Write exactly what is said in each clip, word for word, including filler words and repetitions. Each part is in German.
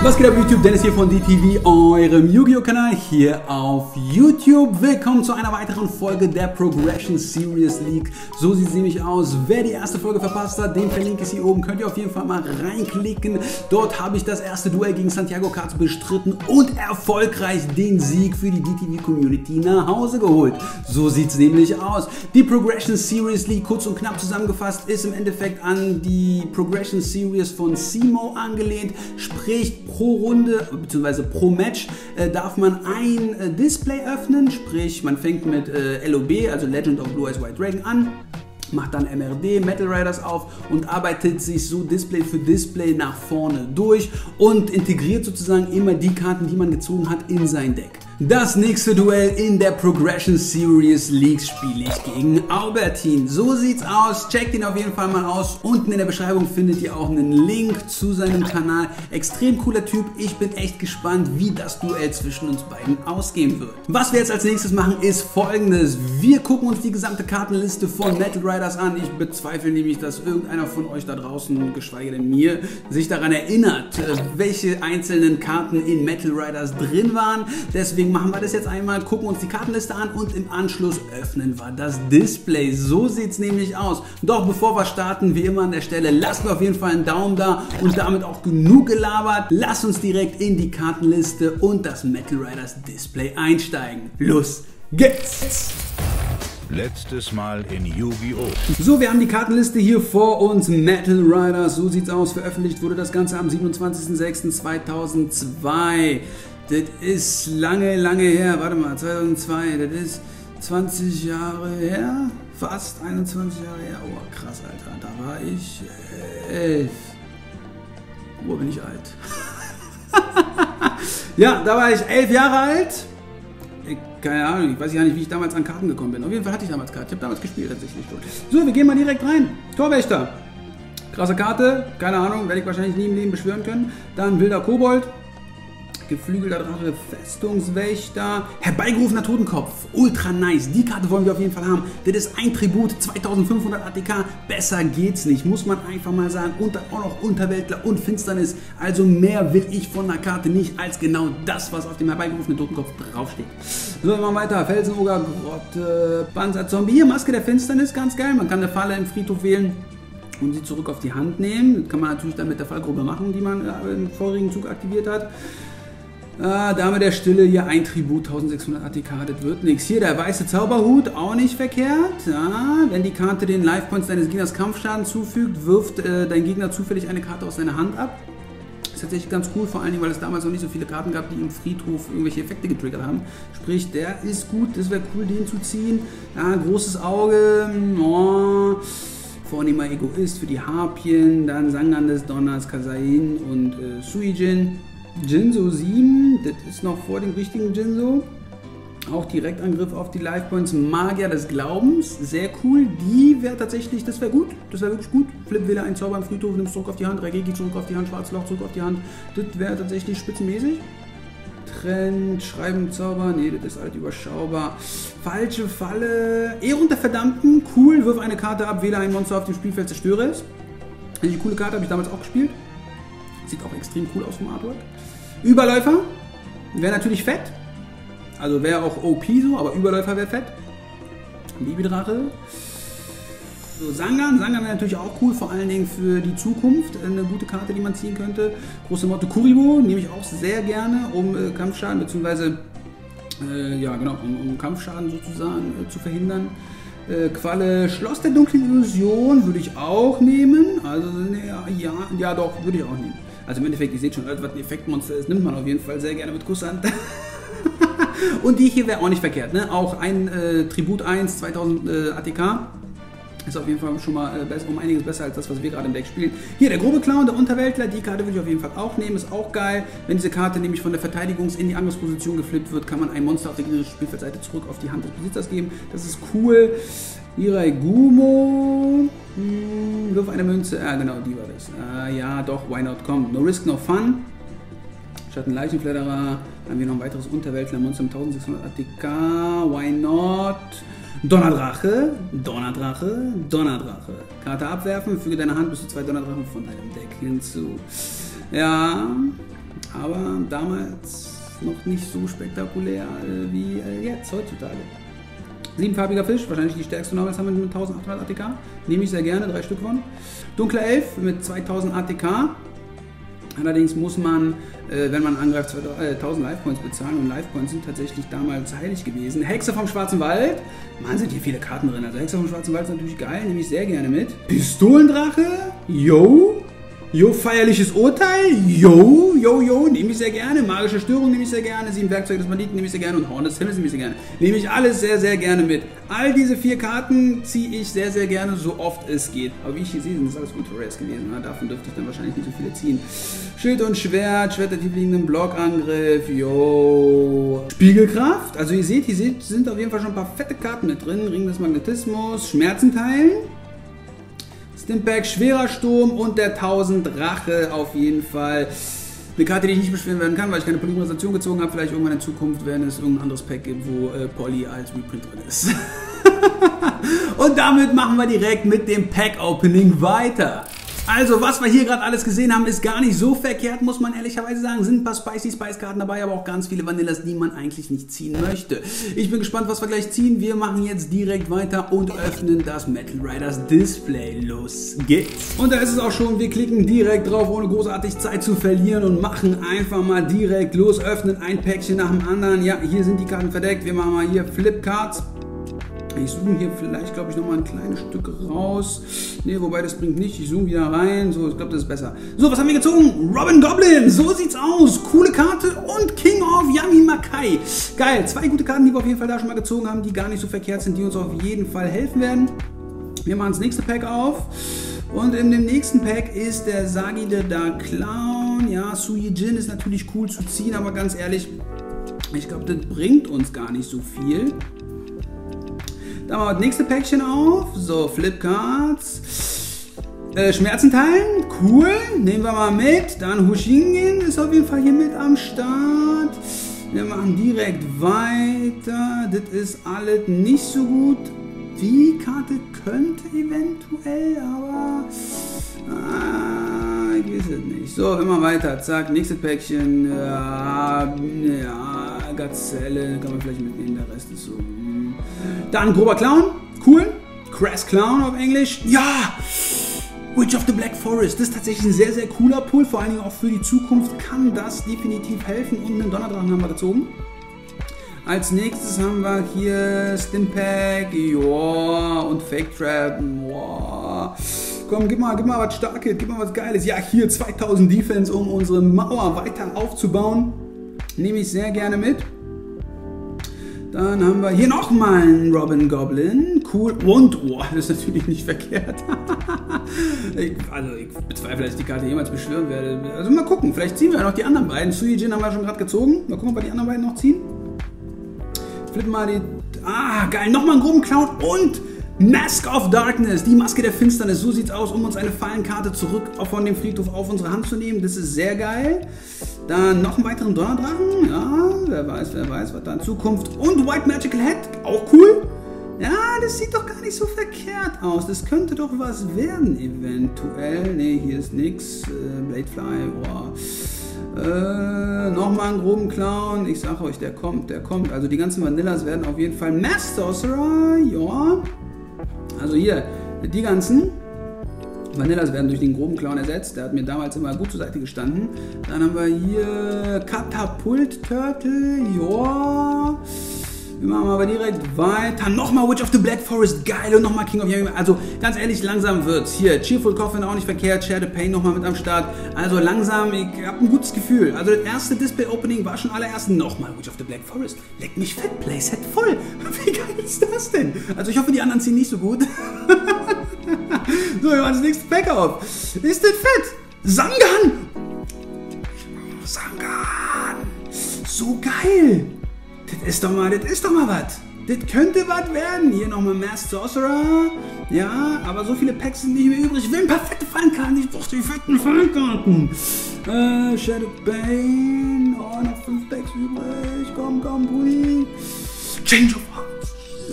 Was geht ab YouTube? Dennis hier von D T V, eurem Yu-Gi-Oh! Kanal hier auf YouTube. Willkommen zu einer weiteren Folge der Progression Series League. So sieht es nämlich aus. Wer die erste Folge verpasst hat, den Verlink ist hier oben. Könnt ihr auf jeden Fall mal reinklicken. Dort habe ich das erste Duell gegen Santiago Katz bestritten und erfolgreich den Sieg für die D T V-Community nach Hause geholt. So sieht es nämlich aus. Die Progression Series League, kurz und knapp zusammengefasst, ist im Endeffekt an die Progression Series von Simo angelehnt. Sprich, pro Runde bzw. pro Match äh, darf man ein äh, Display öffnen, sprich man fängt mit äh, L O B, also Legend of Blue Eyes White Dragon an, macht dann M R D, Metal Riders auf und arbeitet sich so Display für Display nach vorne durch und integriert sozusagen immer die Karten, die man gezogen hat, in sein Deck. Das nächste Duell in der Progression Series League spiele ich gegen Albertin. So sieht's aus. Checkt ihn auf jeden Fall mal aus. Unten in der Beschreibung findet ihr auch einen Link zu seinem Kanal. Extrem cooler Typ. Ich bin echt gespannt, wie das Duell zwischen uns beiden ausgehen wird. Was wir jetzt als nächstes machen, ist Folgendes. Wir gucken uns die gesamte Kartenliste von Metal Riders an. Ich bezweifle nämlich, dass irgendeiner von euch da draußen, geschweige denn mir, sich daran erinnert, welche einzelnen Karten in Metal Riders drin waren. Deswegen machen wir das jetzt einmal, gucken uns die Kartenliste an und im Anschluss öffnen wir das Display. So sieht es nämlich aus. Doch bevor wir starten, wie immer an der Stelle, lasst mir auf jeden Fall einen Daumen da und damit auch genug gelabert. Lasst uns direkt in die Kartenliste und das Metal Riders Display einsteigen. Los geht's! Letztes Mal in Yu-Gi-Oh! So, wir haben die Kartenliste hier vor uns. Metal Riders, so sieht's aus. Veröffentlicht wurde das Ganze am siebenundzwanzigsten sechsten zweitausendzwei. Das ist lange, lange her. Warte mal, zweitausendzwei, das ist zwanzig Jahre her. Fast einundzwanzig Jahre her. Oh, krass, Alter. Da war ich elf. Wo bin ich alt? Ja, da war ich elf Jahre alt. Ich, keine Ahnung, ich weiß ja nicht, wie ich damals an Karten gekommen bin. Auf jeden Fall hatte ich damals Karten. Ich habe damals gespielt tatsächlich schon. So, wir gehen mal direkt rein. Torwächter. Krasse Karte. Keine Ahnung, werde ich wahrscheinlich nie im Leben beschwören können. Dann wilder Kobold. Geflügelter Drache, Festungswächter, herbeigerufener Totenkopf, ultra nice, die Karte wollen wir auf jeden Fall haben. Das ist ein Tribut, zweitausendfünfhundert A T K, besser geht's nicht, muss man einfach mal sagen. Und dann auch noch Unterweltler und Finsternis, also mehr will ich von der Karte nicht als genau das, was auf dem herbeigerufenen Totenkopf draufsteht. So, wir machen weiter, Felsenoger, Grotte, Panzerzombie, hier Maske der Finsternis, ganz geil, man kann eine Falle im Friedhof wählen und sie zurück auf die Hand nehmen. Das kann man natürlich dann mit der Fallgruppe machen, die man im vorigen Zug aktiviert hat. Ah, Dame der Stille, hier ein Tribut, eintausendsechshundert A T K, das wird nichts. Hier der weiße Zauberhut, auch nicht verkehrt. Ja, wenn die Karte den Life Points deines Gegners Kampfschaden zufügt, wirft äh, dein Gegner zufällig eine Karte aus seiner Hand ab. Das ist tatsächlich ganz cool, vor allen Dingen, weil es damals noch nicht so viele Karten gab, die im Friedhof irgendwelche Effekte getriggert haben. Sprich, der ist gut, das wäre cool, den zu ziehen. Ja, großes Auge, oh. Vornehmer Egoist für die Harpien, dann Sangan des Donners, Kasain und äh, Suijin. Jinzo sieben, das ist noch vor dem richtigen Jinzo. Auch Direktangriff auf die Life Points, Magier des Glaubens, sehr cool. Die wäre tatsächlich, das wäre gut, das wäre wirklich gut. Flip wähle einen Zauber im Friedhof, nimmst zurück auf die Hand, Regeki zurück auf die Hand, Schwarzloch zurück auf die Hand. Das wäre tatsächlich spitzenmäßig. Trend, Schreiben, Zauber, nee, das ist halt überschaubar. Falsche Falle, Ehrung der Verdammten, cool, wirf eine Karte ab, wähle ein Monster auf dem Spielfeld, zerstöre es. Eine coole Karte, habe ich damals auch gespielt. Sieht auch extrem cool aus vom Artwork. Überläufer wäre natürlich fett. Also wäre auch O P so, aber Überläufer wäre fett. Babydrache. So, Sangan. Sangan wäre natürlich auch cool, vor allen Dingen für die Zukunft. Eine gute Karte, die man ziehen könnte. Große Motto Kuribo nehme ich auch sehr gerne, um äh, Kampfschaden, beziehungsweise äh, ja genau, um, um Kampfschaden sozusagen äh, zu verhindern. Äh, Qualle, Schloss der dunklen Illusion würde ich auch nehmen. Also ja, ja, ja doch, würde ich auch nehmen. Also im Endeffekt, ihr seht schon, was ein Effektmonster ist, nimmt man auf jeden Fall sehr gerne mit Kusshand. Und die hier wäre auch nicht verkehrt, ne? Auch ein äh, Tribut eins, zweitausend äh, A T K. Ist auf jeden Fall schon mal äh, besser, um einiges besser als das, was wir gerade im Deck spielen. Hier der grobe Clown, der Unterweltler, die Karte würde ich auf jeden Fall auch nehmen, ist auch geil. Wenn diese Karte nämlich von der Verteidigungs- in die Angriffsposition geflippt wird, kann man ein Monster auf der gegnerischen Spielfeldseite zurück auf die Hand des Besitzers geben. Das ist cool. Irai Gumo. Hm, wirf eine Münze. Ah, genau, die war das. Ah, ja, doch, why not? Komm, no risk, no fun. Schattenleichenfledderer. Haben wir noch ein weiteres Unterweltler-Monster mit eintausendsechshundert A T K. Why not? Donnerdrache, Donnerdrache, Donnerdrache. Karte abwerfen, füge deine Hand bis zu zwei Donnerdrachen von deinem Deck hinzu. Ja, aber damals noch nicht so spektakulär äh, wie äh, jetzt, heutzutage. Siebenfarbiger Fisch, wahrscheinlich die stärkste Novels haben wir mit eintausendachthundert A T K. Nehme ich sehr gerne, drei Stück von. Dunkler Elf mit zweitausend A T K. Allerdings muss man, äh, wenn man angreift, tausend Life-Points bezahlen und Life-Points sind tatsächlich damals heilig gewesen. Hexe vom Schwarzen Wald. Man, sind hier viele Karten drin. Also Hexe vom Schwarzen Wald ist natürlich geil, nehme ich sehr gerne mit. Pistolendrache. Yo. Jo, feierliches Urteil, yo, yo, yo, nehme ich sehr gerne. Magische Störung nehme ich sehr gerne. Sieben Werkzeuge des Banditen nehme ich sehr gerne. Und Horn des Himmels nehme ich sehr gerne. Nehme ich alles sehr, sehr gerne mit. All diese vier Karten ziehe ich sehr, sehr gerne, so oft es geht. Aber wie ich hier sehe, sind das alles Ultra Rares gewesen. Na, davon dürfte ich dann wahrscheinlich nicht so viele ziehen. Schild und Schwert, Schwert der tiefliegenden Blockangriff, yo. Spiegelkraft, also ihr seht, hier sind auf jeden Fall schon ein paar fette Karten mit drin. Ring des Magnetismus, Schmerzenteilen. Stimpack, schwerer Sturm und der tausend Rache auf jeden Fall. Eine Karte, die ich nicht beschweren werden kann, weil ich keine Polymerisation gezogen habe. Vielleicht irgendwann in Zukunft, wenn es irgendein anderes Pack gibt, wo äh, Poly als Reprint drin ist. Und damit machen wir direkt mit dem Pack-Opening weiter. Also, was wir hier gerade alles gesehen haben, ist gar nicht so verkehrt, muss man ehrlicherweise sagen. Sind ein paar Spicy Spice Karten dabei, aber auch ganz viele Vanillas, die man eigentlich nicht ziehen möchte. Ich bin gespannt, was wir gleich ziehen. Wir machen jetzt direkt weiter und öffnen das Metal Riders Display. Los geht's. Und da ist es auch schon. Wir klicken direkt drauf, ohne großartig Zeit zu verlieren und machen einfach mal direkt los. Öffnen ein Päckchen nach dem anderen. Ja, hier sind die Karten verdeckt. Wir machen mal hier Flip Cards. Ich zoome hier vielleicht, glaube ich, nochmal ein kleines Stück raus. Ne, wobei das bringt nicht. Ich zoome wieder rein. So, ich glaube, das ist besser. So, was haben wir gezogen? Robin Goblin. So sieht's aus. Coole Karte. Und King of Yamimakai. Geil. Zwei gute Karten, die wir auf jeden Fall da schon mal gezogen haben, die gar nicht so verkehrt sind, die uns auf jeden Fall helfen werden. Wir machen das nächste Pack auf. Und in dem nächsten Pack ist der Sagi the Dark Clown. Ja, Suijin ist natürlich cool zu ziehen, aber ganz ehrlich, ich glaube, das bringt uns gar nicht so viel. Dann machen wir das nächste Päckchen auf. So, Flipcards. Äh, Schmerzenteilen. Cool. Nehmen wir mal mit. Dann Hushingen ist auf jeden Fall hier mit am Start. Wir machen direkt weiter. Das ist alles nicht so gut. Die Karte könnte eventuell, aber... Ah, ich weiß es nicht. So, immer weiter. Zack, nächstes Päckchen. Ja, ja, Gazelle. Kann man vielleicht mitnehmen. Der Rest ist so... Dann grober Clown, cool. Crass Clown auf Englisch. Ja! Witch of the Black Forest. Das ist tatsächlich ein sehr, sehr cooler Pull. Vor allen Dingen auch für die Zukunft kann das definitiv helfen. Und einen Donnerdrachen haben wir gezogen. Als nächstes haben wir hier Stimpack. Ja, und Fake Trap. Wow. Komm, gib mal, gib mal was Starkes, gib mal was Geiles. Ja, hier zweitausend Defense, um unsere Mauer weiter aufzubauen. Nehme ich sehr gerne mit. Dann haben wir hier nochmal einen Robin Goblin. Cool. Und, oh, das ist natürlich nicht verkehrt. ich, also, ich bezweifle, dass ich die Karte jemals beschwören werde. Also, mal gucken. Vielleicht ziehen wir ja noch die anderen beiden. Suijin haben wir schon gerade gezogen. Mal gucken, ob wir die anderen beiden noch ziehen. Flippen mal die... Ah, geil. Nochmal einen groben Clown. Und Mask of Darkness. Die Maske der Finsternis. So sieht's aus, um uns eine Fallenkarte zurück von dem Friedhof auf unsere Hand zu nehmen. Das ist sehr geil. Dann noch einen weiteren Donnerdrachen. Ja, wer weiß, wer weiß, was da in Zukunft. Und White Magical Head. Auch cool. Ja, das sieht doch gar nicht so verkehrt aus. Das könnte doch was werden, eventuell. Ne, hier ist nix. Äh, Bladefly. Boah. Äh, nochmal einen groben Clown. Ich sag euch, der kommt, der kommt. Also die ganzen Vanillas werden auf jeden Fall Mass Sorcerer. Ja. Also hier, die ganzen Vanillas werden durch den groben Clown ersetzt. Der hat mir damals immer gut zur Seite gestanden. Dann haben wir hier Katapult Turtle. Ja. Wir machen aber direkt weiter. Nochmal Witch of the Black Forest. Geil. Und nochmal King of Yamimakai. Also ganz ehrlich, langsam wird's. Hier, Cheerful Coffin auch nicht verkehrt. Share the Pain nochmal mit am Start. Also langsam, ich habe ein gutes Gefühl. Also das erste Display-Opening war schon allererst. Nochmal Witch of the Black Forest. Leck mich fett. Playset voll. Wie geil ist das denn? Also ich hoffe, die anderen ziehen nicht so gut. So, wir machen das nächste Pack auf. Ist das fett? Sangan! Sangan! So geil! Das ist doch mal, das ist doch mal was. Das könnte was werden. Hier nochmal Masked Sorcerer. Ja, aber so viele Packs sind nicht mehr übrig. Ich will ein paar fette Fallenkarten. Ich brauche die fetten Fallenkarten. Äh, Shadow Bane. Oh, noch fünf Packs übrig. Komm, komm, Brudi. Change of Hearts.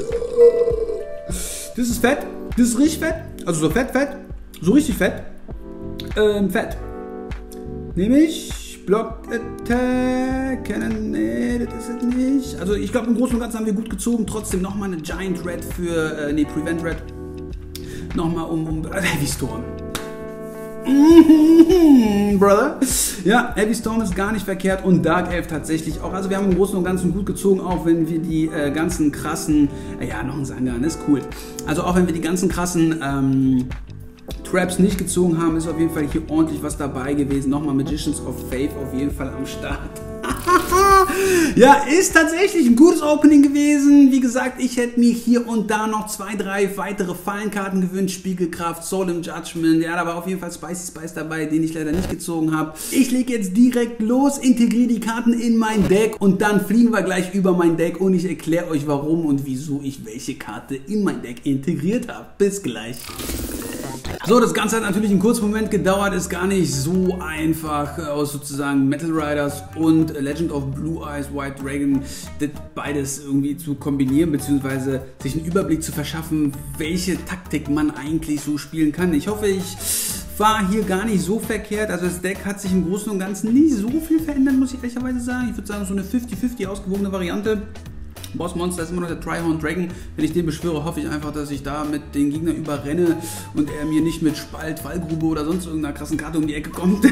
Das ist fett. Das ist richtig fett. Also so fett, fett. So richtig fett. Ähm, fett. Nehme ich Block Attack, Cannon, nee, das ist es nicht. Also ich glaube, im Großen und Ganzen haben wir gut gezogen. Trotzdem nochmal eine Giant Red für, äh, nee, Prevent Red. Nochmal um, um äh, Heavy Storm. Mm-hmm, brother. Ja, Heavy Storm ist gar nicht verkehrt und Dark Elf tatsächlich auch. Also wir haben im Großen und Ganzen gut gezogen, auch wenn wir die äh, ganzen krassen, äh, ja, noch ein Sangan, ist cool. Also auch wenn wir die ganzen krassen ähm, Traps nicht gezogen haben, ist auf jeden Fall hier ordentlich was dabei gewesen. Nochmal Magicians of Faith auf jeden Fall am Start. Ja, ist tatsächlich ein gutes Opening gewesen. Wie gesagt, ich hätte mir hier und da noch zwei, drei weitere Fallenkarten gewünscht. Spiegelkraft, Solemn Judgment. Ja, da war auf jeden Fall Spicy Spice dabei, den ich leider nicht gezogen habe. Ich lege jetzt direkt los, integriere die Karten in mein Deck und dann fliegen wir gleich über mein Deck und ich erkläre euch, warum und wieso ich welche Karte in mein Deck integriert habe. Bis gleich. So, das Ganze hat natürlich einen kurzen Moment gedauert, ist gar nicht so einfach aus sozusagen Metal Riders und Legend of Blue Eyes White Dragon das beides irgendwie zu kombinieren, beziehungsweise sich einen Überblick zu verschaffen, welche Taktik man eigentlich so spielen kann. Ich hoffe, ich war hier gar nicht so verkehrt, also das Deck hat sich im Großen und Ganzen nicht so viel verändert, muss ich ehrlicherweise sagen. Ich würde sagen, so eine fünfzig fünfzig ausgewogene Variante. Bossmonster ist immer noch der Tryhorn Dragon. Wenn ich den beschwöre, hoffe ich einfach, dass ich da mit den Gegner überrenne und er mir nicht mit Spalt, Fallgrube oder sonst irgendeiner krassen Karte um die Ecke kommt.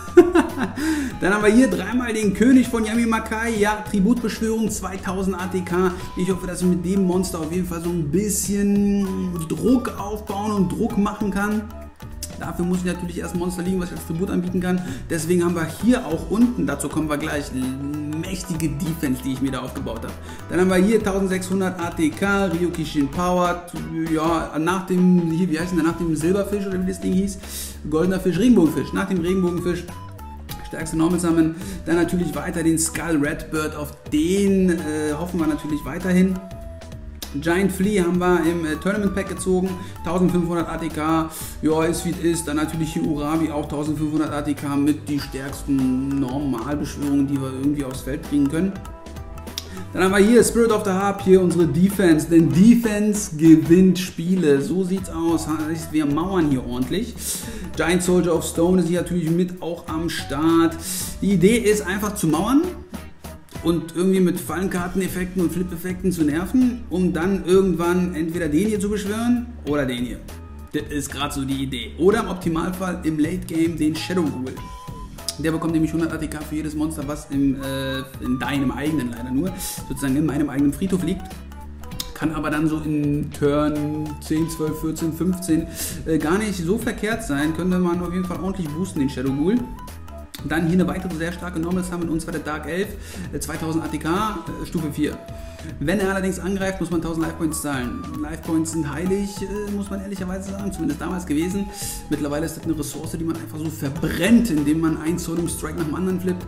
Dann haben wir hier dreimal den König von Yami-Makai. Ja, Tributbeschwörung zweitausend A T K. Ich hoffe, dass ich mit dem Monster auf jeden Fall so ein bisschen Druck aufbauen und Druck machen kann. Dafür muss ich natürlich erst ein Monster liegen, was ich als Tribut anbieten kann. Deswegen haben wir hier auch unten, dazu kommen wir gleich, mächtige Defense, die ich mir da aufgebaut habe. Dann haben wir hier eintausendsechshundert A T K, Ryukishin Power, ja, nach dem, hier, wie heißt denn der, nach dem Silberfisch oder wie das Ding hieß? Goldener Fisch, Regenbogenfisch, nach dem Regenbogenfisch. Stärkste Normal Summon. Dann natürlich weiter den Skull Redbird, auf den äh, hoffen wir natürlich weiterhin. Giant Flea haben wir im äh, Tournament Pack gezogen, eintausendfünfhundert A T K, ja, ist wie es ist. Dann natürlich hier Urabi, auch eintausendfünfhundert A T K mit die stärksten Normalbeschwörungen, die wir irgendwie aufs Feld kriegen können. Dann haben wir hier Spirit of the Harp, hier unsere Defense, denn Defense gewinnt Spiele, so sieht's aus, wir mauern hier ordentlich. Giant Soldier of Stone ist hier natürlich mit auch am Start. Die Idee ist einfach zu mauern und irgendwie mit Fallenkarteneffekten und Flip-Effekten zu nerven, um dann irgendwann entweder den hier zu beschwören oder den hier. Das ist gerade so die Idee. Oder im Optimalfall im Late Game den Shadow Ghoul. Der bekommt nämlich hundert A T K für jedes Monster, was im, äh, in deinem eigenen leider nur, sozusagen in meinem eigenen Friedhof liegt. Kann aber dann so in Turn zehn, zwölf, vierzehn, fünfzehn äh, gar nicht so verkehrt sein. Könnte man auf jeden Fall ordentlich boosten, den Shadow Ghoul. Dann hier eine weitere sehr starke Normal Summon, und zwar der Dark Elf, zweitausend A T K, äh, Stufe vier. Wenn er allerdings angreift, muss man tausend Life Points zahlen. Life Points sind heilig, äh, muss man ehrlicherweise sagen, zumindest damals gewesen. Mittlerweile ist das eine Ressource, die man einfach so verbrennt, indem man einen Solemn Strike nach dem anderen flippt.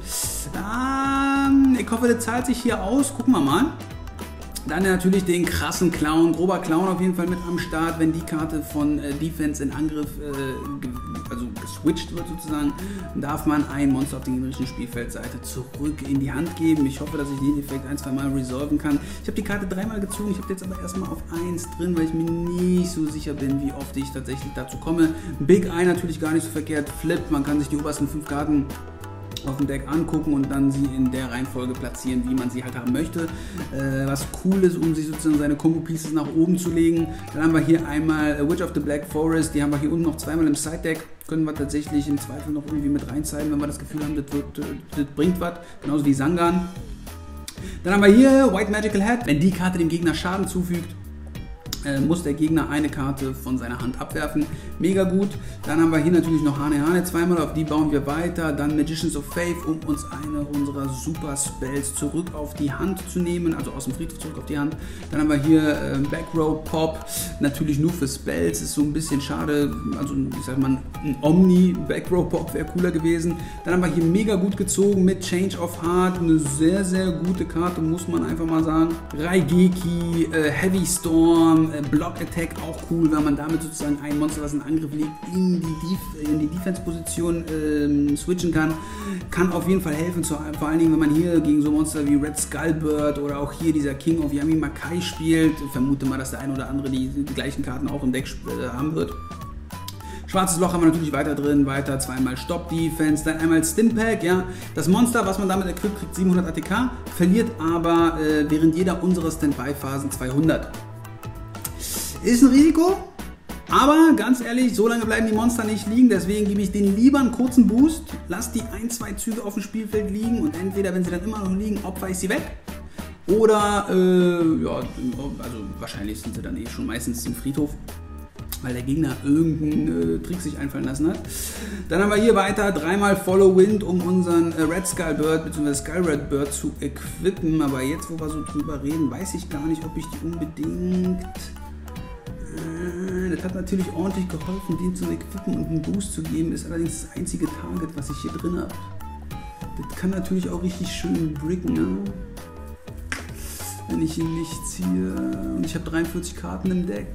Ähm, ich hoffe, das zahlt sich hier aus, gucken wir mal. Dann natürlich den krassen Clown, grober Clown auf jeden Fall mit am Start, wenn die Karte von äh, Defense in Angriff äh, also geswitcht wird sozusagen, darf man ein Monster auf der gegnerischen Spielfeldseite zurück in die Hand geben. Ich hoffe, dass ich den Effekt ein, zwei Mal resolven kann. Ich habe die Karte dreimal gezogen, ich habe jetzt aber erstmal auf eins drin, weil ich mir nicht so sicher bin, wie oft ich tatsächlich dazu komme. Big Eye natürlich gar nicht so verkehrt, Flip, man kann sich die obersten fünf Karten auf dem Deck angucken und dann sie in der Reihenfolge platzieren, wie man sie halt haben möchte. Äh, was cool ist, um sich sozusagen seine Combo-Pieces nach oben zu legen. Dann haben wir hier einmal Witch of the Black Forest, die haben wir hier unten noch zweimal im Side-Deck. Können wir tatsächlich im Zweifel noch irgendwie mit reinzeigen, wenn wir das Gefühl haben, das, wird, das bringt was. Genauso wie Sangan. Dann haben wir hier White Magical Hat. Wenn die Karte dem Gegner Schaden zufügt, muss der Gegner eine Karte von seiner Hand abwerfen. Mega gut. Dann haben wir hier natürlich noch Hane Hane zweimal, auf die bauen wir weiter. Dann Magicians of Faith, um uns eine unserer Super Spells zurück auf die Hand zu nehmen, also aus dem Friedhof zurück auf die Hand. Dann haben wir hier äh, Backrow Pop, natürlich nur für Spells, ist so ein bisschen schade. Also ich sag mal, ein Omni Backrow Pop wäre cooler gewesen. Dann haben wir hier mega gut gezogen mit Change of Heart, eine sehr, sehr gute Karte, muss man einfach mal sagen. Raigeki, äh, Heavy Storm, Block Attack auch cool, weil man damit sozusagen ein Monster, was in Angriff liegt, in die, Def in die Defense-Position ähm, switchen kann. Kann auf jeden Fall helfen, zu, vor allen Dingen, wenn man hier gegen so Monster wie Red Skullbird oder auch hier dieser King of Yami-Makai spielt. Ich vermute mal, dass der eine oder andere die, die gleichen Karten auch im Deck äh, haben wird. Schwarzes Loch haben wir natürlich weiter drin, weiter zweimal Stop Defense, dann einmal Stimpack, ja. Das Monster, was man damit equipt, kriegt siebenhundert A T K, verliert aber äh, während jeder unserer Standby-Phasen zweihundert. Ist ein Risiko, aber ganz ehrlich, so lange bleiben die Monster nicht liegen, deswegen gebe ich denen lieber einen kurzen Boost, lasse die ein, zwei Züge auf dem Spielfeld liegen und entweder, wenn sie dann immer noch liegen, opfer ich sie weg. Oder, äh, ja, also wahrscheinlich sind sie dann eh schon meistens im Friedhof, weil der Gegner irgendeinen äh, Trick sich einfallen lassen hat. Dann haben wir hier weiter dreimal Follow Wind, um unseren äh, Red Skull Bird bzw. Skull Red Bird zu equippen. Aber jetzt, wo wir so drüber reden, weiß ich gar nicht, ob ich die unbedingt... Das hat natürlich ordentlich geholfen, den zu equippen und einen Boost zu geben, ist allerdings das einzige Target, was ich hier drin habe. Das kann natürlich auch richtig schön bricken, ja? Wenn ich ihn nicht ziehe. Und ich habe dreiundvierzig Karten im Deck.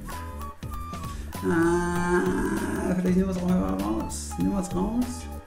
Ah, vielleicht nehmen wir es auch mal raus. Nehmen wir es raus.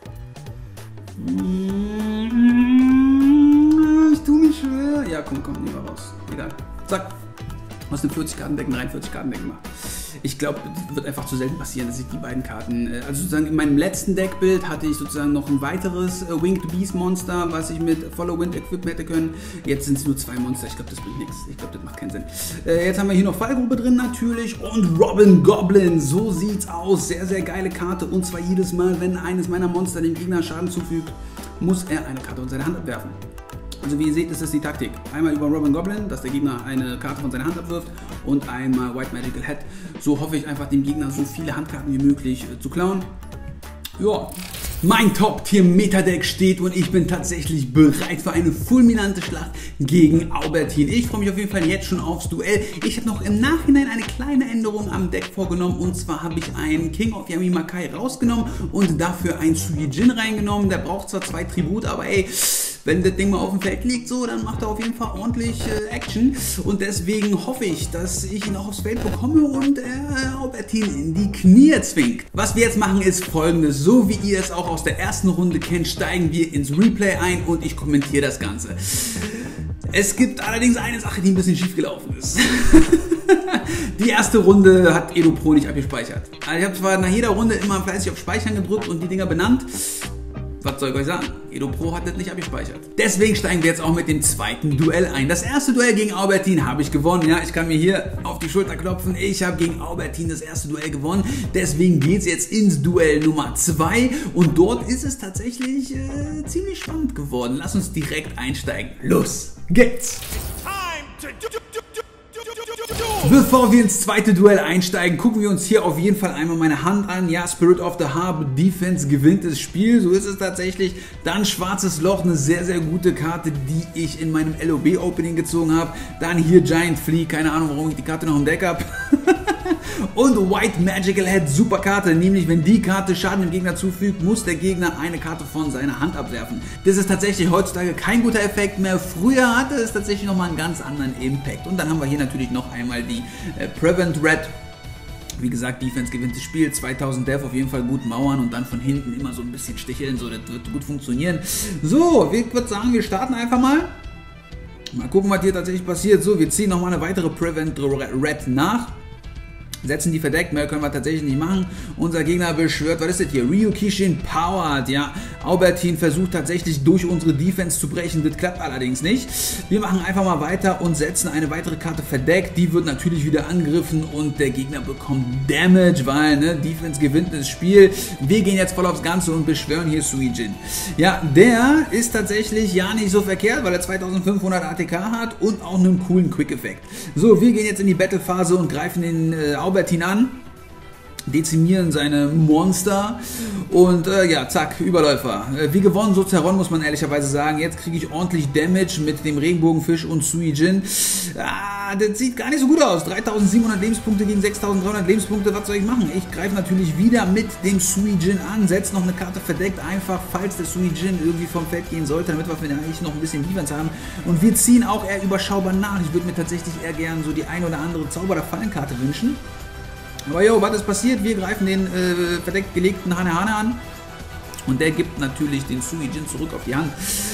Ich tue mich schwer. Ja, komm, komm, nehmen wir raus. Egal. Zack. Aus dem vierzig-Karten-Deck ein dreiundvierzig-Karten-Deck gemacht. Ich glaube, das wird einfach zu selten passieren, dass ich die beiden Karten... Also sozusagen in meinem letzten Deckbild hatte ich sozusagen noch ein weiteres äh, Winged Beast Monster, was ich mit Follow Wind equippen hätte können. Jetzt sind es nur zwei Monster. Ich glaube, das bringt nichts. Ich glaube, das macht keinen Sinn. Äh, jetzt haben wir hier noch Fallgrube drin natürlich und Robin Goblin. So sieht's aus. Sehr, sehr geile Karte. Und zwar jedes Mal, wenn eines meiner Monster dem Gegner Schaden zufügt, muss er eine Karte in seine Hand abwerfen. Also wie ihr seht, ist das die Taktik. Einmal über Robin Goblin, dass der Gegner eine Karte von seiner Hand abwirft und einmal White Magical Hat. So hoffe ich einfach, dem Gegner so viele Handkarten wie möglich äh, zu klauen. Ja, mein Top-Tier-Meta-Deck steht und ich bin tatsächlich bereit für eine fulminante Schlacht gegen Albertine. Ich freue mich auf jeden Fall jetzt schon aufs Duell. Ich habe noch im Nachhinein eine kleine Änderung am Deck vorgenommen und zwar habe ich einen King of Yamimakai rausgenommen und dafür einen Suijin reingenommen. Der braucht zwar zwei Tribut, aber ey... Wenn das Ding mal auf dem Feld liegt, so, dann macht er auf jeden Fall ordentlich äh, Action. Und deswegen hoffe ich, dass ich ihn auch aufs Feld bekomme und äh, Albertine in die Knie zwingt. Was wir jetzt machen, ist Folgendes. So wie ihr es auch aus der ersten Runde kennt, steigen wir ins Replay ein und ich kommentiere das Ganze. Es gibt allerdings eine Sache, die ein bisschen schief gelaufen ist. Die erste Runde hat EdoPro nicht abgespeichert. Also ich habe zwar nach jeder Runde immer fleißig auf Speichern gedrückt und die Dinger benannt. Was soll ich euch sagen? EdoPro hat das nicht abgespeichert. Deswegen steigen wir jetzt auch mit dem zweiten Duell ein. Das erste Duell gegen Albertine habe ich gewonnen. Ja, ich kann mir hier auf die Schulter klopfen. Ich habe gegen Albertine das erste Duell gewonnen. Deswegen geht es jetzt ins Duell Nummer zwei. Und dort ist es tatsächlich äh, ziemlich spannend geworden. Lass uns direkt einsteigen. Los geht's! Bevor wir ins zweite Duell einsteigen, gucken wir uns hier auf jeden Fall einmal meine Hand an. Ja, Spirit of the Harp Defense gewinnt das Spiel, so ist es tatsächlich. Dann Schwarzes Loch, eine sehr, sehr gute Karte, die ich in meinem L O B Opening gezogen habe. Dann hier Giant Flea, keine Ahnung, warum ich die Karte noch im Deck habe. Und White Magical Hat, super Karte, nämlich wenn die Karte Schaden dem Gegner zufügt, muss der Gegner eine Karte von seiner Hand abwerfen. Das ist tatsächlich heutzutage kein guter Effekt mehr. Früher hatte es tatsächlich nochmal einen ganz anderen Impact. Und dann haben wir hier natürlich noch einmal die äh, Prevent Red. Wie gesagt, Defense gewinnt das Spiel, zweitausend Death auf jeden Fall gut mauern und dann von hinten immer so ein bisschen sticheln, so, das wird gut funktionieren. So, ich würde sagen, wir starten einfach mal. Mal gucken, was hier tatsächlich passiert. So, wir ziehen nochmal eine weitere Prevent Red nach. Setzen die verdeckt, mehr können wir tatsächlich nicht machen. Unser Gegner beschwört, was ist das hier? Ryukishin Powered, ja. Albertine versucht tatsächlich durch unsere Defense zu brechen, das klappt allerdings nicht. Wir machen einfach mal weiter und setzen eine weitere Karte verdeckt. Die wird natürlich wieder angegriffen und der Gegner bekommt Damage, weil, ne, Defense gewinnt das Spiel. Wir gehen jetzt voll aufs Ganze und beschwören hier Suijin. Ja, der ist tatsächlich ja nicht so verkehrt, weil er zweitausendfünfhundert A T K hat und auch einen coolen Quick-Effekt. So, wir gehen jetzt in die Battle-Phase und greifen den äh, Albertine an, dezimieren seine Monster und äh, ja, zack, Überläufer. Äh, wie gewonnen, so zerronnen, muss man ehrlicherweise sagen. Jetzt kriege ich ordentlich Damage mit dem Regenbogenfisch und Suijin. Ah, das sieht gar nicht so gut aus. dreitausendsiebenhundert Lebenspunkte gegen sechstausenddreihundert Lebenspunkte. Was soll ich machen? Ich greife natürlich wieder mit dem Suijin an, setze noch eine Karte verdeckt, einfach falls der Suijin irgendwie vom Feld gehen sollte, damit wir eigentlich noch ein bisschen Defense haben. Und wir ziehen auch eher überschaubar nach. Ich würde mir tatsächlich eher gern so die ein oder andere Zauber- oder Fallenkarte wünschen. Aber jo, was ist passiert? Wir greifen den äh, verdeckt gelegten Hanehane an und der gibt natürlich den Suijin zurück auf die Hand.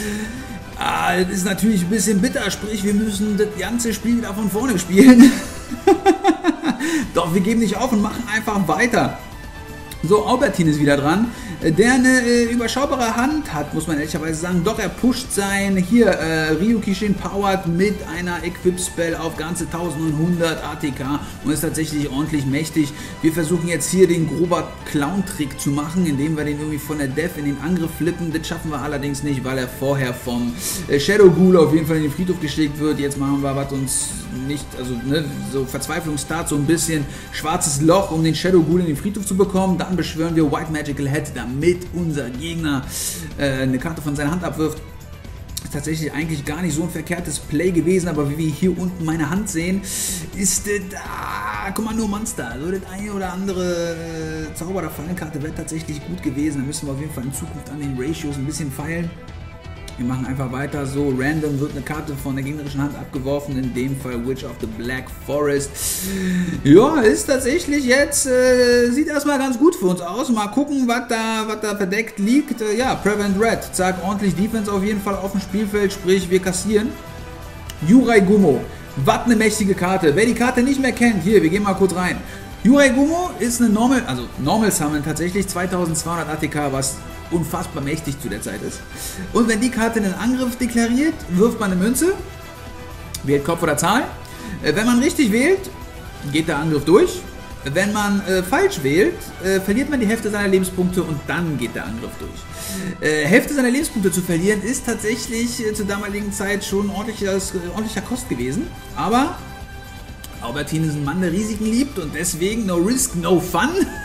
Ah, das ist natürlich ein bisschen bitter, sprich wir müssen das ganze Spiel wieder von vorne spielen. Doch wir geben nicht auf und machen einfach weiter. So, Albertin ist wieder dran, der eine äh, überschaubare Hand hat, muss man ehrlicherweise sagen. Doch er pusht sein, hier, äh, Ryukishin Powered mit einer Equip-Spell auf ganze neunzehnhundert A T K und ist tatsächlich ordentlich mächtig. Wir versuchen jetzt hier den grober Clown-Trick zu machen, indem wir den irgendwie von der Def in den Angriff flippen. Das schaffen wir allerdings nicht, weil er vorher vom äh, Shadow Ghoul auf jeden Fall in den Friedhof geschickt wird. Jetzt machen wir was uns nicht, also ne, so Verzweiflungsstart, so ein bisschen schwarzes Loch, um den Shadow Ghoul in den Friedhof zu bekommen. Dann beschwören wir White Magical Head, damit unser Gegner äh, eine Karte von seiner Hand abwirft. Ist tatsächlich eigentlich gar nicht so ein verkehrtes Play gewesen, aber wie wir hier unten meine Hand sehen, ist das, ah, guck mal, nur Monster. So das eine oder andere äh, Zauber- oder Fallenkarte wäre tatsächlich gut gewesen. Da müssen wir auf jeden Fall in Zukunft an den Ratios ein bisschen feilen. Wir machen einfach weiter, so random wird eine Karte von der gegnerischen Hand abgeworfen, in dem Fall Witch of the Black Forest. Ja, ist tatsächlich jetzt, äh, sieht erstmal ganz gut für uns aus. Mal gucken, was da, was da verdeckt liegt. Äh, ja, Prevent Red, zack, ordentlich Defense auf jeden Fall auf dem Spielfeld, sprich wir kassieren. Yurai Gummo, was eine mächtige Karte. Wer die Karte nicht mehr kennt, hier, wir gehen mal kurz rein. Yurai Gummo ist eine Normal, also Normal Summon tatsächlich, zweitausendzweihundert A T K, was unfassbar mächtig zu der Zeit ist. Und wenn die Karte einen Angriff deklariert, wirft man eine Münze, wählt Kopf oder Zahl. Äh, wenn man richtig wählt, geht der Angriff durch. Wenn man äh, falsch wählt, äh, verliert man die Hälfte seiner Lebenspunkte und dann geht der Angriff durch. Äh, Hälfte seiner Lebenspunkte zu verlieren ist tatsächlich äh, zur damaligen Zeit schon ordentlicher, äh, ordentlicher Kost gewesen. Aber Albertin ist ein Mann, der Risiken liebt und deswegen no risk, no fun.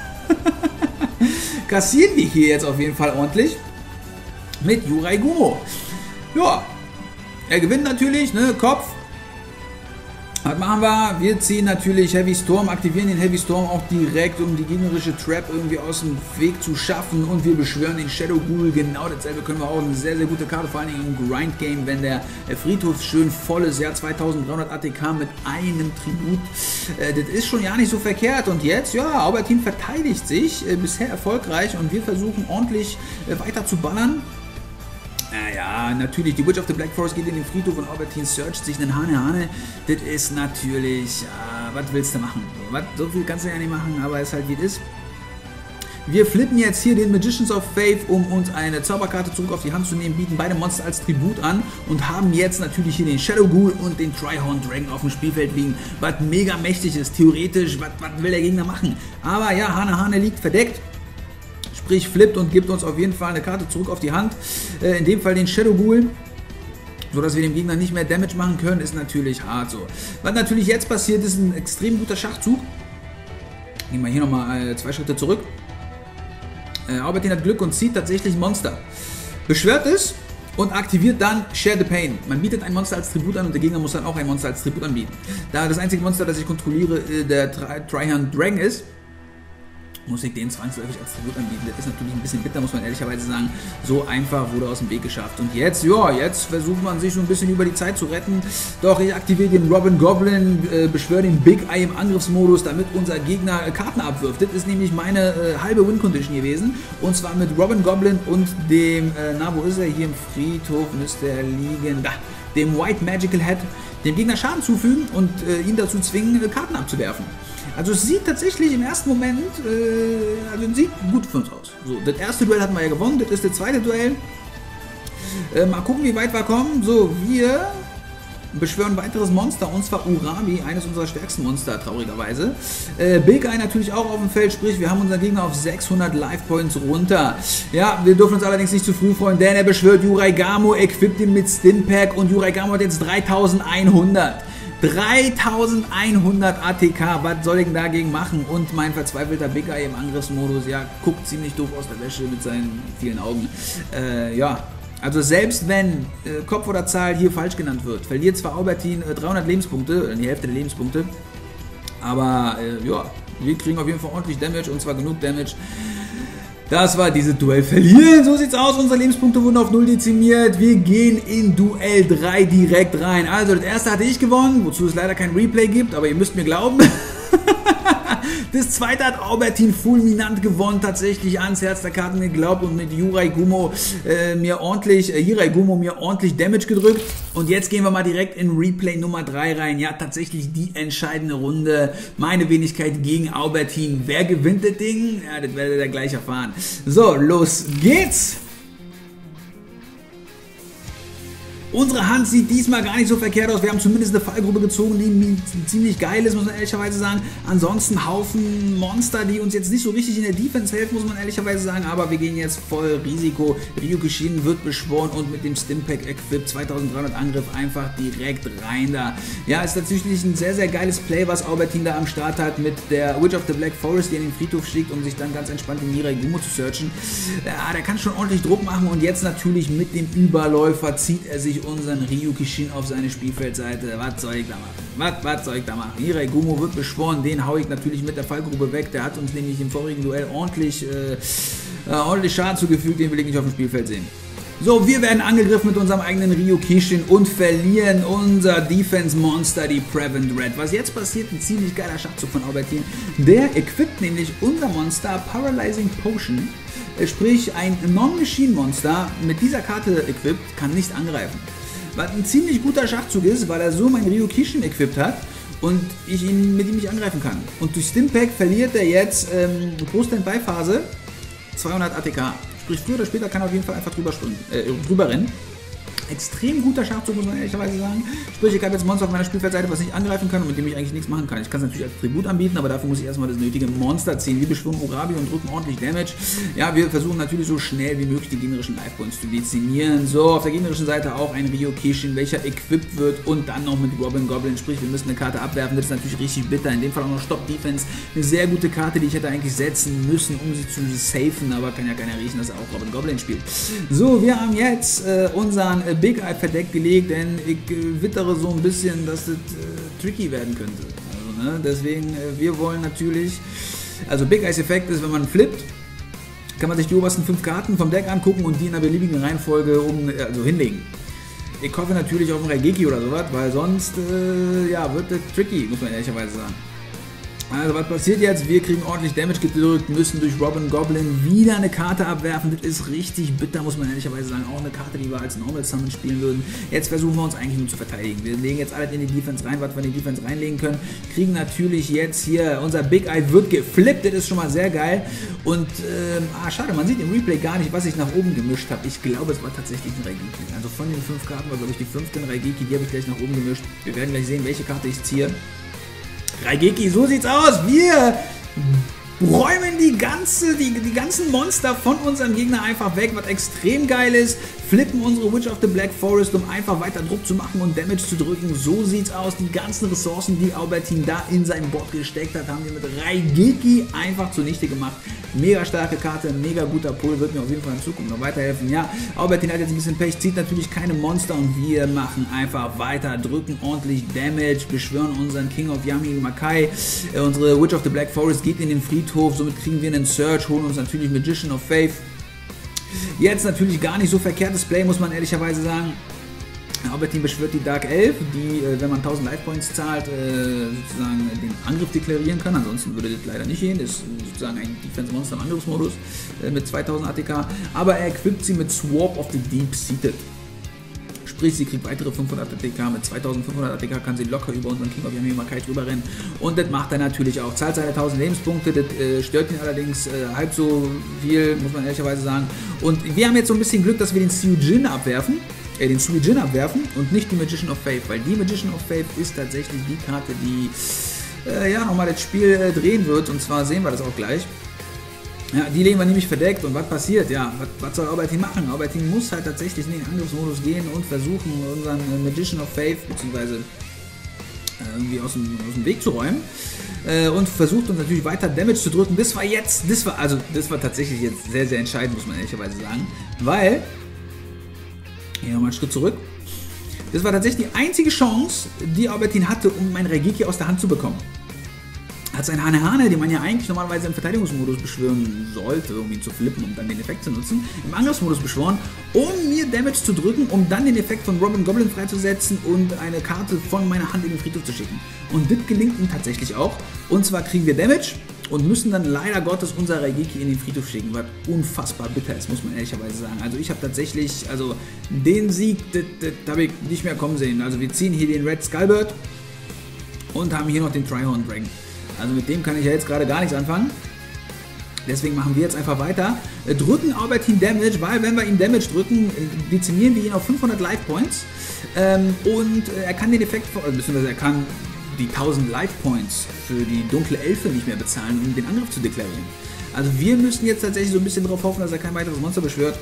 Kassieren wir hier jetzt auf jeden Fall ordentlich mit Yurai Gummo. Ja, er gewinnt natürlich, ne, Kopf. Was machen wir? Wir ziehen natürlich Heavy Storm, aktivieren den Heavy Storm auch direkt, um die gegnerische Trap irgendwie aus dem Weg zu schaffen und wir beschwören den Shadow Ghoul. Genau dasselbe können wir auch, eine sehr, sehr gute Karte, vor allen Dingen im Grind Game, wenn der Friedhof schön voll ist, ja, zweitausenddreihundert A T K mit einem Tribut. Äh, das ist schon ja nicht so verkehrt und jetzt, ja, Albertin verteidigt sich, äh, bisher erfolgreich und wir versuchen ordentlich äh, weiter zu ballern. Naja, natürlich, die Witch of the Black Forest geht in den Friedhof und Albertin searcht sich einen Hane-Hane. Das ist natürlich, äh, was willst du machen? Was, so viel kannst du ja nicht machen, aber es ist halt wie es ist. Wir flippen jetzt hier den Magicians of Faith, um uns eine Zauberkarte zurück auf die Hand zu nehmen, bieten beide Monster als Tribut an und haben jetzt natürlich hier den Shadow Ghoul und den Trihorn Dragon auf dem Spielfeld liegen, was mega mächtig ist, theoretisch, was, was will der Gegner machen? Aber ja, Hane-Hane liegt verdeckt. Sprich, flippt und gibt uns auf jeden Fall eine Karte zurück auf die Hand. Äh, in dem Fall den Shadow Ghoul. So dass wir dem Gegner nicht mehr Damage machen können, ist natürlich hart so. Was natürlich jetzt passiert, ist ein extrem guter Schachzug. Gehen wir hier nochmal äh, zwei Schritte zurück. Äh, Albertin hat Glück und zieht tatsächlich ein Monster. Beschwört es und aktiviert dann Share the Pain. Man bietet ein Monster als Tribut an und der Gegner muss dann auch ein Monster als Tribut anbieten. Da das einzige Monster, das ich kontrolliere, äh, der Trihorn Dragon ist, muss ich den zwangsläufig als Tribut anbieten. Das ist natürlich ein bisschen bitter, muss man ehrlicherweise sagen. So einfach wurde aus dem Weg geschafft. Und jetzt, ja, jetzt versucht man sich so ein bisschen über die Zeit zu retten. Doch ich aktiviere den Robin Goblin, äh, beschwöre den Big Eye im Angriffsmodus, damit unser Gegner äh, Karten abwirft. Das ist nämlich meine äh, halbe Win-Condition gewesen. Und zwar mit Robin Goblin und dem, äh, na, wo ist er? Hier im Friedhof müsste er liegen. Da, dem White Magical Head, dem Gegner Schaden zufügen und äh, ihn dazu zwingen, äh, Karten abzuwerfen. Also es sieht tatsächlich im ersten Moment, äh, also es sieht gut für uns aus. So, das erste Duell hatten wir ja gewonnen, das ist das zweite Duell. Äh, mal gucken, wie weit wir kommen. So, wir beschwören ein weiteres Monster, und zwar Urabi, eines unserer stärksten Monster, traurigerweise. Äh, Big Eye natürlich auch auf dem Feld, sprich, wir haben unseren Gegner auf sechshundert Life Points runter. Ja, wir dürfen uns allerdings nicht zu früh freuen, denn er beschwört Yurai Gamo, equipt ihn mit Stimpack und Yurai Gamo hat jetzt dreitausendeinhundert. dreitausendeinhundert A T K, was soll ich denn dagegen machen? Und mein verzweifelter Big Eye im Angriffsmodus, ja, guckt ziemlich doof aus der Wäsche mit seinen vielen Augen. Äh, ja, also selbst wenn äh, Kopf oder Zahl hier falsch genannt wird, verliert zwar Albertin äh, dreihundert Lebenspunkte, äh, die Hälfte der Lebenspunkte, aber äh, ja, wir kriegen auf jeden Fall ordentlich Damage und zwar genug Damage. Das war dieses Duell verlieren. So sieht's aus. Unsere Lebenspunkte wurden auf null dezimiert. Wir gehen in Duell drei direkt rein. Also das erste hatte ich gewonnen, wozu es leider kein Replay gibt, aber ihr müsst mir glauben. Das zweite hat Albertin fulminant gewonnen, tatsächlich ans Herz der Karten geglaubt und mit Jirai Gumo äh, mir ordentlich, äh, Jirai Gumo mir ordentlich Damage gedrückt. Und jetzt gehen wir mal direkt in Replay Nummer drei rein. Ja, tatsächlich die entscheidende Runde. Meine Wenigkeit gegen Albertin. Wer gewinnt das Ding? Ja, das werdet ihr gleich erfahren. So, los geht's! Unsere Hand sieht diesmal gar nicht so verkehrt aus. Wir haben zumindest eine Fallgruppe gezogen, die ziemlich geil ist, muss man ehrlicherweise sagen. Ansonsten Haufen Monster, die uns jetzt nicht so richtig in der Defense helfen, muss man ehrlicherweise sagen. Aber wir gehen jetzt voll Risiko. Ryukishin wird beschworen und mit dem Stimpack Equip zweitausenddreihundert Angriff einfach direkt rein da. Ja, ist natürlich ein sehr, sehr geiles Play, was Albertin da am Start hat mit der Witch of the Black Forest, die in den Friedhof schickt, um sich dann ganz entspannt in Jirai Gumo zu searchen. Ja, der kann schon ordentlich Druck machen und jetzt natürlich mit dem Überläufer zieht er sich unseren Ryukishin auf seine Spielfeldseite. Was soll ich da machen? Was, was soll ich da machen? Jirai Gumo wird beschworen, den haue ich natürlich mit der Fallgrube weg. Der hat uns nämlich im vorigen Duell ordentlich, äh, äh, ordentlich Schaden zugefügt, den will ich nicht auf dem Spielfeld sehen. So, wir werden angegriffen mit unserem eigenen Ryukishin und verlieren unser Defense-Monster, die Prevent Red. Was jetzt passiert, ein ziemlich geiler Schachzug von Albertin. Der equipt nämlich unser Monster Paralyzing Potion. Sprich, ein Non-Machine-Monster mit dieser Karte equipped kann nicht angreifen. Was ein ziemlich guter Schachzug ist, weil er so mein Ryukishin equipped hat und ich ihn mit ihm nicht angreifen kann. Und durch Stimpack verliert er jetzt ähm, pro Standby-Phase zweihundert A T K. Sprich, früher oder später kann er auf jeden Fall einfach drüber, äh, drüber rennen. Extrem guter Schachzug, muss man ehrlicherweise sagen. Sprich, ich habe jetzt Monster auf meiner Spielfeldseite, was ich angreifen kann und mit dem ich eigentlich nichts machen kann. Ich kann es natürlich als Tribut anbieten, aber dafür muss ich erstmal das nötige Monster ziehen. Wir beschwören Urabi und drücken ordentlich Damage. Ja, wir versuchen natürlich so schnell wie möglich die gegnerischen Life-Points zu dezimieren. So, auf der gegnerischen Seite auch ein Ryukishin, welcher equipped wird und dann noch mit Robin Goblin. Sprich, wir müssen eine Karte abwerfen. Das ist natürlich richtig bitter. In dem Fall auch noch Stop Defense. Eine sehr gute Karte, die ich hätte eigentlich setzen müssen, um sie zu safen, aber kann ja keiner riechen, dass er auch Robin Goblin spielt. So, wir haben jetzt äh, unseren äh, Big Eye verdeckt gelegt, denn ich äh, wittere so ein bisschen, dass das äh, tricky werden könnte. Also, ne? Deswegen, äh, wir wollen natürlich, also Big Eyes Effekt ist, wenn man flippt, kann man sich die obersten fünf Karten vom Deck angucken und die in einer beliebigen Reihenfolge um, also hinlegen. Ich hoffe natürlich auf einen Raigeki oder sowas, weil sonst äh, ja, wird das tricky, muss man ehrlicherweise sagen. Also was passiert jetzt? Wir kriegen ordentlich Damage gedrückt, müssen durch Robin Goblin wieder eine Karte abwerfen. Das ist richtig bitter, muss man ehrlicherweise sagen. Auch eine Karte, die wir als Normal Summon spielen würden. Jetzt versuchen wir uns eigentlich nur zu verteidigen. Wir legen jetzt alles in die Defense rein, was wir in die Defense reinlegen können. Kriegen natürlich jetzt hier, unser Big Eye wird geflippt, das ist schon mal sehr geil. Und, ähm, ah schade, man sieht im Replay gar nicht, was ich nach oben gemischt habe. Ich glaube, es war tatsächlich ein Raigeki. Also von den fünf Karten war, glaube ich, die fünfte Raigeki, die habe ich gleich nach oben gemischt. Wir werden gleich sehen, welche Karte ich ziehe. Raigeki, so sieht's aus. Wir räumen die, ganze, die, die ganzen Monster von unserem Gegner einfach weg, was extrem geil ist. Flippen unsere Witch of the Black Forest, um einfach weiter Druck zu machen und Damage zu drücken. So sieht's aus. Die ganzen Ressourcen, die Albertin da in sein Board gesteckt hat, haben wir mit Raigeki einfach zunichte gemacht. Mega starke Karte, mega guter Pull, wird mir auf jeden Fall in Zukunft noch weiterhelfen. Ja, Albertin hat jetzt ein bisschen Pech, zieht natürlich keine Monster und wir machen einfach weiter, drücken ordentlich Damage, beschwören unseren King of Yami-Makai. Äh, unsere Witch of the Black Forest geht in den Friedhof, somit kriegen wir einen Search, holen uns natürlich Magician of Faith. Jetzt natürlich gar nicht so verkehrtes Play, muss man ehrlicherweise sagen. Albertin beschwört die Dark Elf, die, äh, wenn man tausend Life Points zahlt, äh, sozusagen den Angriff deklarieren kann. Ansonsten würde das leider nicht gehen. Das ist sozusagen ein Defense-Monster im Angriffsmodus äh, mit zweitausend A T K. Aber er equipt sie mit Swap of the Deep-Seated. Sprich, sie kriegt weitere fünfhundert A T K. Mit zweitausendfünfhundert A T K kann sie locker über unseren King of Yami-Makai drüber rennen. Und das macht er natürlich auch. Zahlt seine tausend Lebenspunkte. Das äh, stört ihn allerdings äh, halb so viel, muss man ehrlicherweise sagen. Und wir haben jetzt so ein bisschen Glück, dass wir den Suijin abwerfen. Äh, den Suijin abwerfen und nicht die Magician of Faith. Weil die Magician of Faith ist tatsächlich die Karte, die äh, ja, nochmal das Spiel äh, drehen wird. Und zwar sehen wir das auch gleich. Ja, die legen wir nämlich verdeckt und was passiert? Ja, was, was soll Albertin machen? Albertin muss halt tatsächlich in den Angriffsmodus gehen und versuchen, unseren Magician of Faith beziehungsweise äh, irgendwie aus dem, aus dem Weg zu räumen äh, und versucht uns natürlich weiter Damage zu drücken. Das war jetzt, das war also, das war tatsächlich jetzt sehr, sehr entscheidend, muss man ehrlicherweise sagen, weil, hier nochmal einen Schritt zurück, das war tatsächlich die einzige Chance, die Albertin hatte, um meinen Raigeki aus der Hand zu bekommen. Hat sein Hane-Hane, den man ja eigentlich normalerweise im Verteidigungsmodus beschwören sollte, um ihn zu flippen, um dann den Effekt zu nutzen, im Angriffsmodus beschworen, um mir Damage zu drücken, um dann den Effekt von Robin Goblin freizusetzen und eine Karte von meiner Hand in den Friedhof zu schicken. Und das gelingt ihm tatsächlich auch. Und zwar kriegen wir Damage und müssen dann leider Gottes unser Raigeki in den Friedhof schicken, was unfassbar bitter ist, muss man ehrlicherweise sagen. Also ich habe tatsächlich, also den Sieg, das habe ich nicht mehr kommen sehen. Also wir ziehen hier den Red Skullbird und haben hier noch den Trihorn Dragon. Also mit dem kann ich ja jetzt gerade gar nichts anfangen. Deswegen machen wir jetzt einfach weiter. Drücken Albertine Damage, weil wenn wir ihn Damage drücken, dezimieren wir ihn auf fünfhundert Life Points. Ähm, und er kann den Effekt, beziehungsweise er kann die tausend Life Points für die dunkle Elfe nicht mehr bezahlen, um den Angriff zu deklarieren. Also wir müssen jetzt tatsächlich so ein bisschen darauf hoffen, dass er kein weiteres Monster beschwört,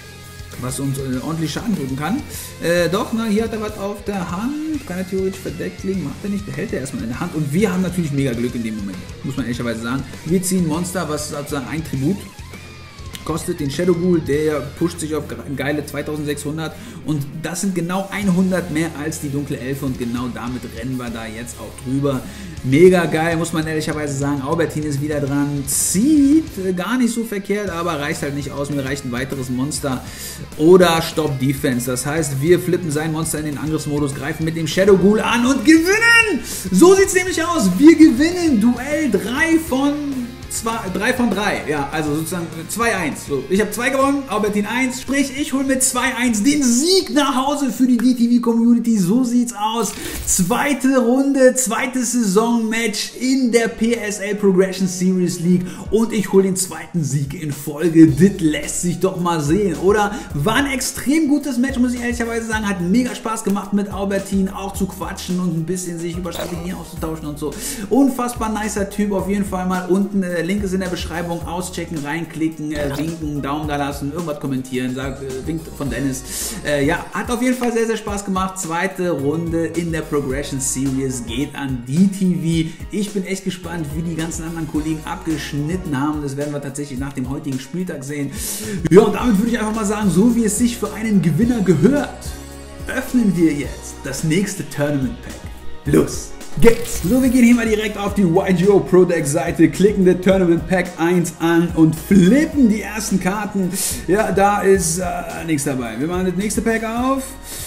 was uns äh, ordentlich Schaden drücken kann. Äh, doch, na, hier hat er was auf der Hand, kann er theoretisch verdeckt liegen, macht er nicht, behält er erstmal in der Hand. Und wir haben natürlich mega Glück in dem Moment, muss man ehrlicherweise sagen. Wir ziehen Monster, was sozusagen ein Tribut kostet, den Shadow Ghoul, der pusht sich auf geile zweitausendsechshundert und das sind genau hundert mehr als die dunkle Elfe und genau damit rennen wir da jetzt auch drüber. Mega geil, muss man ehrlicherweise sagen. Albertine ist wieder dran, zieht gar nicht so verkehrt, aber reicht halt nicht aus. Mir reicht ein weiteres Monster oder Stop Defense. Das heißt, wir flippen sein Monster in den Angriffsmodus, greifen mit dem Shadow Ghoul an und gewinnen! So sieht es nämlich aus. Wir gewinnen Duell drei von drei von drei, ja, also sozusagen zwei eins. So, ich habe zwei gewonnen, Albertine eins, sprich, ich hole mit zwei eins den Sieg nach Hause für die D T V-Community. So sieht's aus. Zweite Runde, zweites Saisonmatch in der P S L Progression Series League und ich hole den zweiten Sieg in Folge. Das lässt sich doch mal sehen, oder? War ein extrem gutes Match, muss ich ehrlicherweise sagen. Hat mega Spaß gemacht mit Albertine, auch zu quatschen und ein bisschen sich über Strategien auszutauschen und so. Unfassbar nicer Typ, auf jeden Fall mal unten. Äh, Link ist in der Beschreibung, auschecken, reinklicken, äh, winken, Daumen da lassen, irgendwas kommentieren, sagt, äh, winkt von Dennis. Äh, ja, hat auf jeden Fall sehr, sehr Spaß gemacht. Zweite Runde in der Progression Series geht an D T V. Ich bin echt gespannt, wie die ganzen anderen Kollegen abgeschnitten haben. Das werden wir tatsächlich nach dem heutigen Spieltag sehen. Ja, und damit würde ich einfach mal sagen, so wie es sich für einen Gewinner gehört, öffnen wir jetzt das nächste Tournament Pack. Los geht's! So, wir gehen hier mal direkt auf die Y G O Pro Deck Seite, klicken das Tournament Pack eins an und flippen die ersten Karten. Ja, da ist äh, nichts dabei. Wir machen das nächste Pack auf.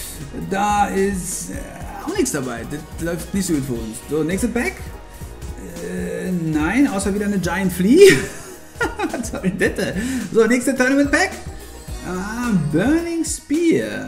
Da ist äh, auch nichts dabei. Das läuft nicht so gut für uns. So, nächste Pack. Äh, nein, außer wieder eine Giant Flea. Was soll denn das? So, nächste Tournament Pack. Ah, Burning Spear.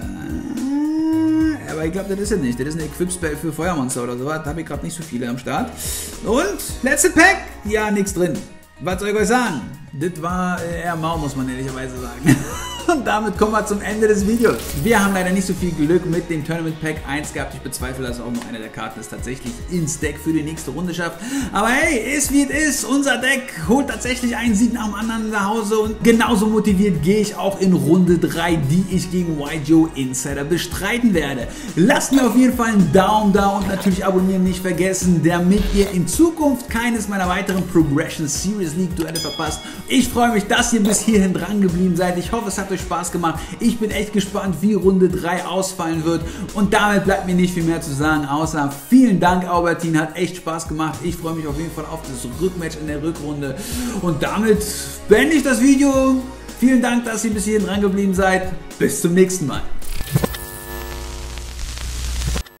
Aber ich glaube, das ist es nicht. Das ist ein Equip-Spell für Feuermonster oder sowas. Da habe ich gerade nicht so viele am Start. Und letzte Pack. Ja, nichts drin. Was soll ich euch sagen? Das war eher mau, muss man ehrlicherweise sagen. Und damit kommen wir zum Ende des Videos. Wir haben leider nicht so viel Glück mit dem Tournament Pack eins gehabt. Ich bezweifle, dass auch noch eine der Karten es tatsächlich ins Deck für die nächste Runde schafft. Aber hey, ist wie es ist. Unser Deck holt tatsächlich einen Sieg nach dem anderen nach Hause. Und genauso motiviert gehe ich auch in Runde drei, die ich gegen Y G O Insider bestreiten werde. Lasst mir auf jeden Fall einen Daumen da und natürlich abonnieren nicht vergessen, damit ihr in Zukunft keines meiner weiteren Progression Series League Duelle verpasst. Ich freue mich, dass ihr bis hierhin dran geblieben seid. Ich hoffe, es hat euch Spaß gemacht. Ich bin echt gespannt, wie Runde drei ausfallen wird. Und damit bleibt mir nicht viel mehr zu sagen, außer vielen Dank, Albertine. Hat echt Spaß gemacht. Ich freue mich auf jeden Fall auf das Rückmatch in der Rückrunde. Und damit beende ich das Video. Vielen Dank, dass ihr bis hierhin dran geblieben seid. Bis zum nächsten Mal.